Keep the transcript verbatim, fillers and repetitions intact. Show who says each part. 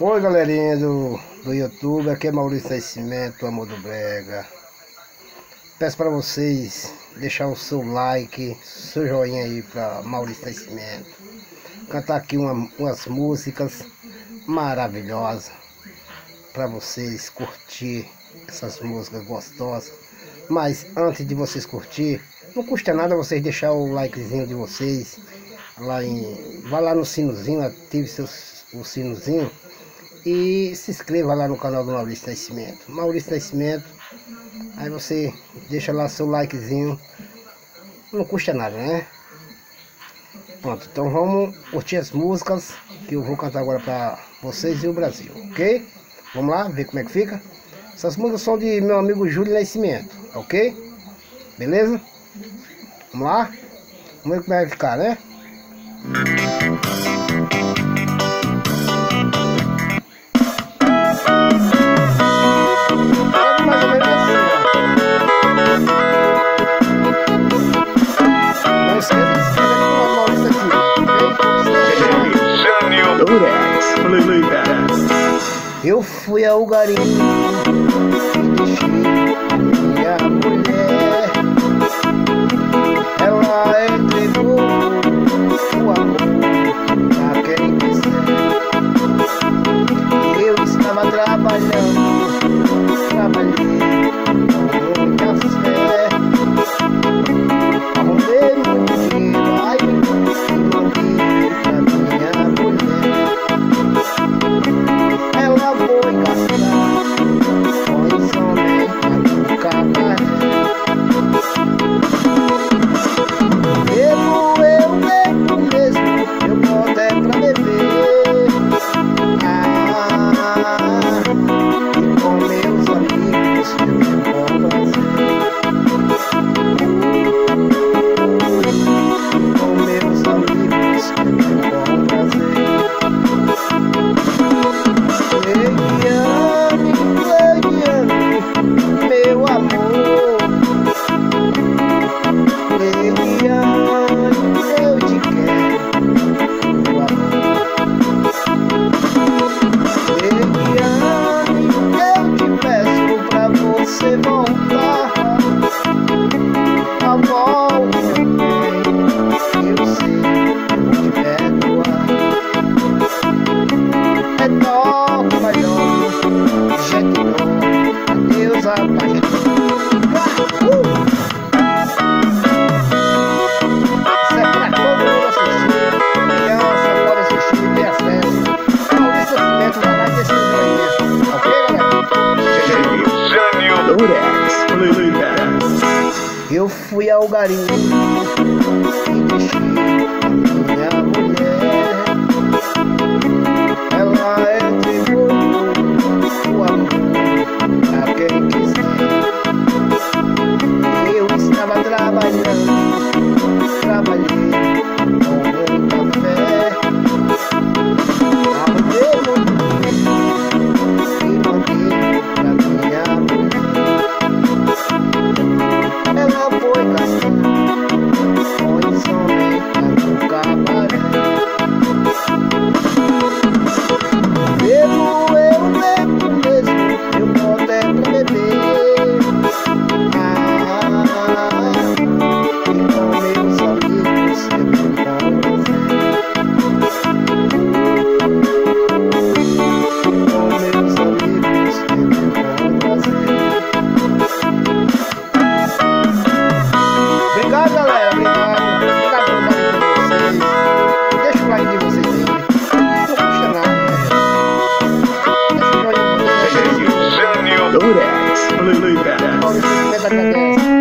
Speaker 1: Oi galerinha do, do YouTube, aqui é Maurício Nascimento, Amor do Brega. Peço para vocês deixar o seu like, seu joinha aí para Maurício Nascimento. Cantar aqui uma, umas músicas maravilhosas para vocês curtir essas músicas gostosas. Mas antes de vocês curtir, não custa nada vocês deixar o likezinho de vocês lá em, vá lá no sinozinho, ative seu, o sinozinho e se inscreva lá no canal do Maurício Nascimento. Maurício Nascimento, aí você deixa lá seu likezinho, não custa nada, né? Pronto, então vamos curtir as músicas que eu vou cantar agora para vocês e o Brasil, ok? Vamos lá, ver como é que fica. Essas músicas são de meu amigo Júlio Nascimento, ok? Beleza? Vamos lá? Vamos ver como vai ficar, né? Eu fui ao garimpo e deixei minha mulher. Ela entregou o amor a quem quiser. Eu estava trabalhando, trabalhei com muita fé. Arrumei muito dinheiro, ai, e mandei pra minha mulher. Ela foi gastar com somente no cabaré. Bebo, eu bebo mesmo, eu boto é pra beber. Ah, e com meus amigos eu me bom prazer. E com meus amigos eu me bom prazer. Leiane, Leiane, meu amor. Leiane, eu te quero, meu amor. Leiane, eu te peço pra você voltar. A volta, meu bem, eu sei que eu vou te perdoar. É top, maior, gente, Deus apaixonou. Uh! Isso é pra todo mundo assistir. Criança pode assistir e ter acesso. Maurício Nascimento vai lá desse aí. Ok, galera? Eu fui ao garimpo e deixei minha mulher. Ela entregou o amor a quem quiser. Eu estava trabalhando, trabalhei com muita fé. Arrumei muito dinheiro e mandei pra minha mulher. Ela foi gastar com somente no cabaré. Bebo, eu bebo mesmo, eu boto é pra beber. Ah, e com meus amigos eu me bom prazer. E com meus amigos eu me bom prazer. Obrigado, galera, obrigado. Obrigado pelo carinho de vocês. Deixa o like de vocês aí. Não custa nada, né? Deixa o joinha de vocês. Maurício Nascimento agradece.